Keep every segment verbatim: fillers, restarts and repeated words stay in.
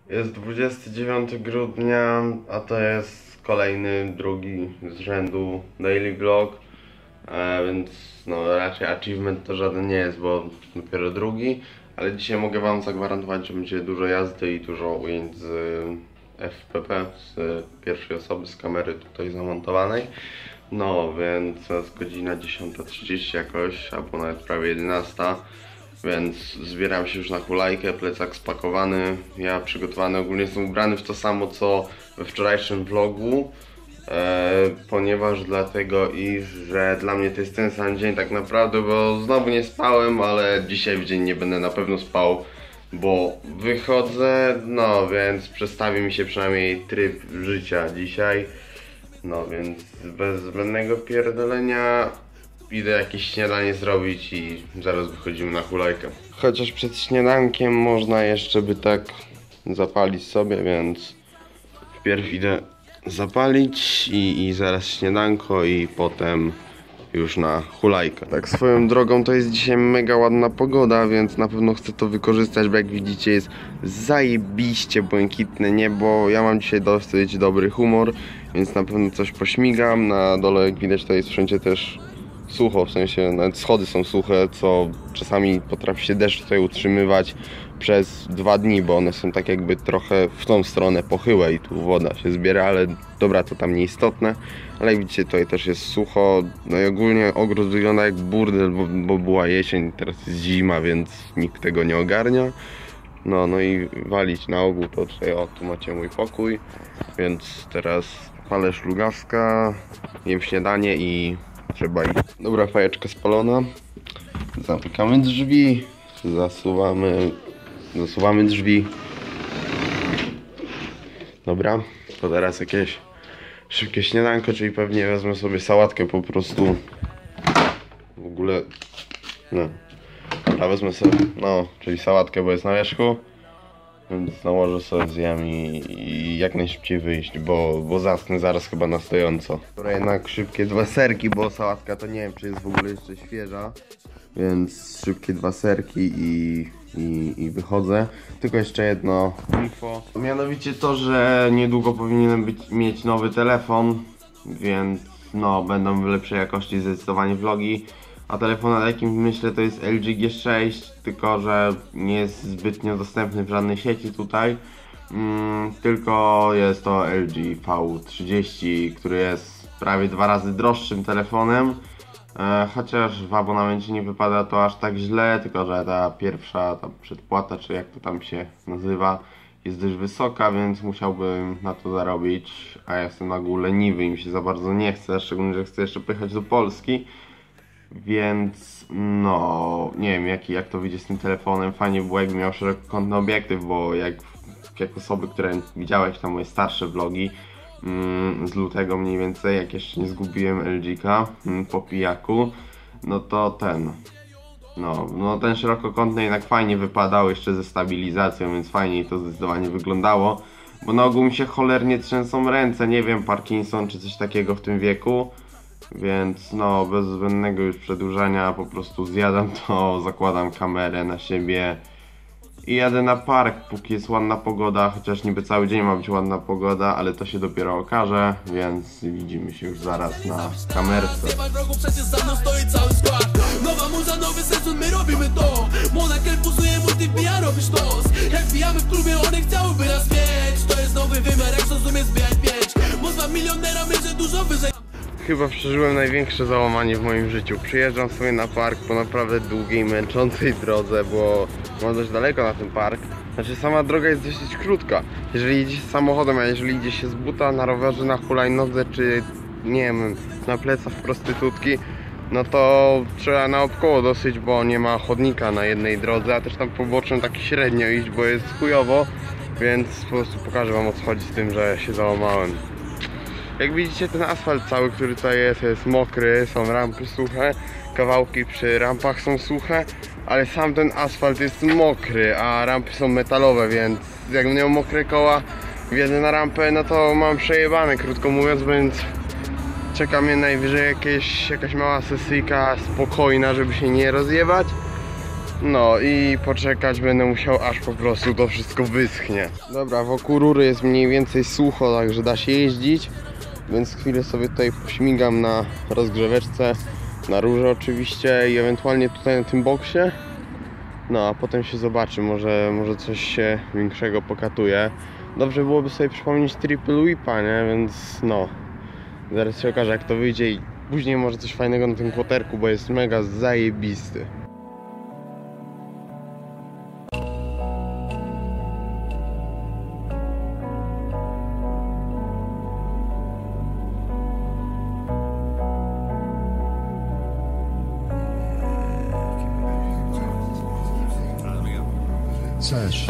Jest dwudziestego dziewiątego grudnia, a to jest kolejny, drugi z rzędu daily vlog, e, więc no raczej achievement to żaden nie jest, bo dopiero drugi, ale dzisiaj mogę wam zagwarantować, że będzie dużo jazdy i dużo ujęć z F P P, z pierwszej osoby, z kamery tutaj zamontowanej. No więc jest godzina dziesiąta trzydzieści jakoś, albo nawet prawie jedenasta. Więc zbieram się już na hulajkę, plecak spakowany, ja przygotowany, ogólnie jestem ubrany w to samo co we wczorajszym vlogu, e, ponieważ dlatego i że dla mnie to jest ten sam dzień tak naprawdę, bo znowu nie spałem, ale dzisiaj w dzień nie będę na pewno spał, bo wychodzę, no więc przestawi mi się przynajmniej tryb życia dzisiaj, no więc bez zbędnego pierdolenia idę jakieś śniadanie zrobić i zaraz wychodzimy na hulajkę. Chociaż przed śniadankiem można jeszcze by tak zapalić sobie, więc wpierw idę zapalić i, i zaraz śniadanko i potem już na hulajkę. Tak swoją drogą to jest dzisiaj mega ładna pogoda, więc na pewno chcę to wykorzystać, bo jak widzicie jest zajebiście błękitne niebo. Ja mam dzisiaj dosyć dobry humor, więc na pewno coś pośmigam. Na dole jak widać to jest wszędzie też sucho, w sensie nawet schody są suche, co czasami potrafi się deszcz tutaj utrzymywać przez dwa dni, bo one są tak jakby trochę w tą stronę pochyłe i tu woda się zbiera, ale dobra, to tam nieistotne. Ale jak widzicie tutaj też jest sucho, no i ogólnie ogród wygląda jak burdel, bo, bo była jesień, teraz jest zima, więc nikt tego nie ogarnia. No, no i walić na ogół to tutaj, o tu macie mój pokój, więc teraz palę szlugaska, jem śniadanie i trzeba iść. Dobra, fajeczka spalona. Zamykamy drzwi. Zasuwamy. Zasuwamy drzwi. Dobra, to teraz jakieś szybkie śniadanko, czyli pewnie wezmę sobie sałatkę po prostu. W ogóle. No. A wezmę sobie. No, czyli sałatkę, bo jest na wierzchu. Więc nałożę sobie zjem i, i jak najszybciej wyjść, bo, bo zasnę zaraz chyba na stojąco. Dobra, jednak szybkie dwa serki, bo sałatka to nie wiem, czy jest w ogóle jeszcze świeża. Więc szybkie dwa serki i, i, i wychodzę. Tylko jeszcze jedno info. Mianowicie to, że niedługo powinienem być, mieć nowy telefon, więc no, będą w lepszej jakości zdecydowanie vlogi. A telefon, na jakim myślę, to jest L G G sześć, tylko że nie jest zbytnio dostępny w żadnej sieci tutaj. Mm, tylko jest to L G V trzydzieści, który jest prawie dwa razy droższym telefonem. E, chociaż w abonamencie nie wypada to aż tak źle, tylko że ta pierwsza ta przedpłata, czy jak to tam się nazywa, jest dość wysoka, więc musiałbym na to zarobić. A ja jestem na ogół leniwy i mi się za bardzo nie chce, szczególnie, że chcę jeszcze pojechać do Polski. Więc no, nie wiem jak, jak to wyjdzie z tym telefonem. Fajnie było jakby miał szerokokątny obiektyw, bo jak, jak osoby, które widziałeś tam moje starsze vlogi mm, z lutego mniej więcej, jak jeszcze nie zgubiłem L G ka mm, po pijaku, no to ten no, no ten szerokokątny jednak fajnie wypadał jeszcze ze stabilizacją, więc fajniej to zdecydowanie wyglądało, bo na ogół mi się cholernie trzęsą ręce, nie wiem, Parkinson czy coś takiego w tym wieku. Więc no, bez zbędnego już przedłużania po prostu zjadam to, zakładam kamerę na siebie i jadę na park, póki jest ładna pogoda, chociaż niby cały dzień ma być ładna pogoda, ale to się dopiero okaże, więc widzimy się już zaraz na kamerce. Nowa muza, nowy sezon, my robimy to. Monakel puzuje multi, wbija, robisz to. Jak wbijamy w klubie, one chciałyby nas mieć. To jest nowy wymiar, jak zrozumie zbijać pięć. Można milionera, myślę dużo wyżej. Chyba przeżyłem największe załamanie w moim życiu. Przyjeżdżam sobie na park po naprawdę długiej, męczącej drodze, bo mam dość daleko na ten park. Znaczy sama droga jest dosyć krótka. Jeżeli jedzie się samochodem, a jeżeli idzie się z buta, na rowerze, na hulajnodze, czy nie wiem, na plecach prostytutki, no to trzeba naokoło dosyć, bo nie ma chodnika na jednej drodze, a też tam poboczem tak średnio iść, bo jest chujowo. Więc po prostu pokażę wam, o co chodzi z tym, że się załamałem. Jak widzicie, ten asfalt cały, który tutaj jest, jest mokry, są rampy suche, kawałki przy rampach są suche, ale sam ten asfalt jest mokry, a rampy są metalowe, więc jak miał mokre koła, wjedę na rampę, no to mam przejebane, krótko mówiąc, więc czeka mnie najwyżej jakieś, jakaś mała sesyjka spokojna, żeby się nie rozjebać. No i poczekać będę musiał, aż po prostu to wszystko wyschnie. Dobra, wokół rury jest mniej więcej sucho, także da się jeździć. Więc chwilę sobie tutaj pośmigam na rozgrzeweczce, na rurze oczywiście i ewentualnie tutaj na tym boksie. No a potem się zobaczy, może, może coś się większego pokatuje. Dobrze byłoby sobie przypomnieć triple whipa, nie? Więc no, zaraz się okaże jak to wyjdzie i później może coś fajnego na tym kłoterku, bo jest mega zajebisty. Search.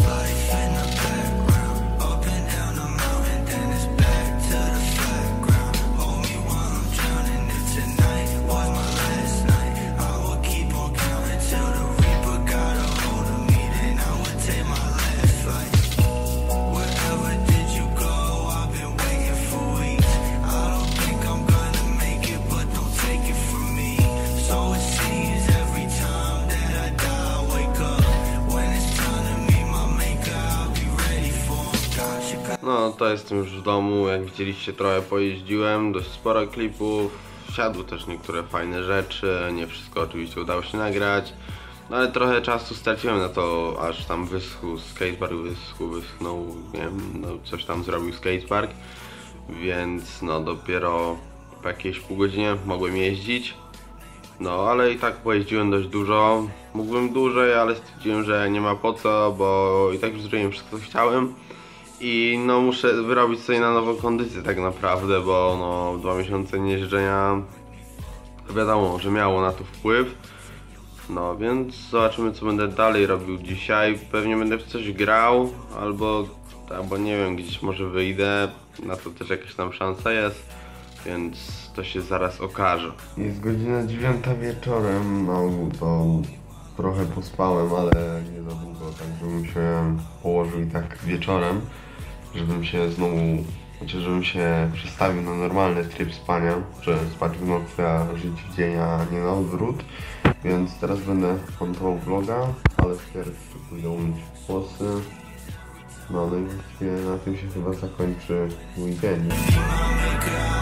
No to jestem już w domu, jak widzieliście trochę pojeździłem, dość sporo klipów, wsiadły też niektóre fajne rzeczy, nie wszystko oczywiście udało się nagrać, no ale trochę czasu straciłem na to, aż tam wyschł skatepark, wyschł, wyschnął, nie wiem, no coś tam zrobił skatepark, więc no dopiero po jakiejś pół godzinie mogłem jeździć, no ale i tak pojeździłem dość dużo, mógłbym dłużej, ale stwierdziłem, że nie ma po co, bo i tak już zrobiłem wszystko co chciałem. I no muszę wyrobić sobie na nową kondycję tak naprawdę, bo no dwa miesiące niejeżdżenia wiadomo, że miało na to wpływ. No więc zobaczymy co będę dalej robił dzisiaj. Pewnie będę w coś grał, albo, albo nie wiem, gdzieś może wyjdę. Na to też jakaś tam szansa jest, więc to się zaraz okaże. Jest godzina dziewiąta wieczorem, no to trochę pospałem, ale nie za długo, tak żebym się położył i tak wieczorem, żebym się znowu, znaczy żebym się przestawił na normalny tryb spania, że spać w nocy, a żyć w dzień, a nie na odwrót. Więc teraz będę montował vloga, ale wpierw pójdę umyć włosy. No, no i właściwie na tym się chyba zakończy mój dzień.